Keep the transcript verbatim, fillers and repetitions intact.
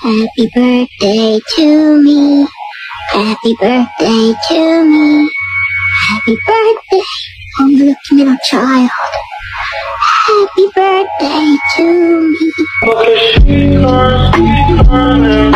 Happy birthday to me. Happy birthday to me. Happy birthday, oh my lucky little child. Happy birthday to me.